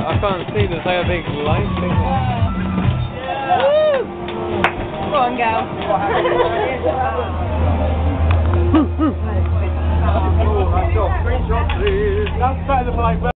I can't see, there's like a big light thing. Woo! Go on, girl. That's better than playing.